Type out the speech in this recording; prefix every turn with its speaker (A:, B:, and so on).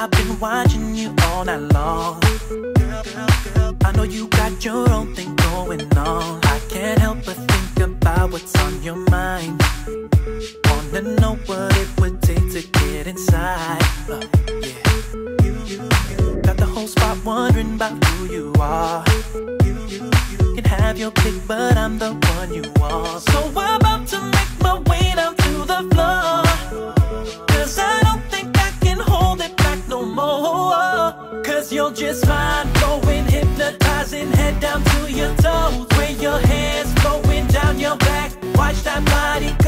A: I've been watching you all night long. I know you got your own thing going on. I can't help but think about what's on your mind. Wanna know what it would take to get inside. Got the whole spot wondering about who you are. You can have your pick, but I'm the one you want. So I'm about to make my way down to the floor, 'cause I don't think I can hold it back no more. 'Cause you're just fine, flowing, hypnotizing, head down to your toes. Where your hands flowing down your back, watch that body